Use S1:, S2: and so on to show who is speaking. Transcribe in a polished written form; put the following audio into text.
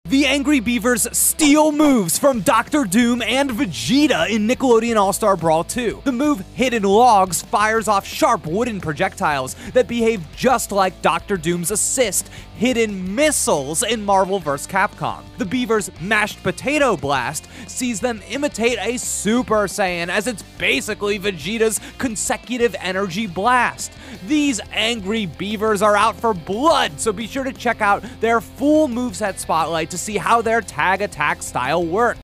S1: The Angry Beavers steal moves from Dr. Doom and Vegeta in Nickelodeon All-Star Brawl 2. The move Hidden Logs fires off sharp wooden projectiles that behave just like Dr. Doom's assist, Hidden Missiles in Marvel vs. Capcom. The Beavers' Mashed Potato Blast sees them imitate a Super Saiyan, as it's basically Vegeta's consecutive energy blast. These Angry Beavers are out for blood, so be sure to check out their full moveset spotlight to see how their tag attack style works.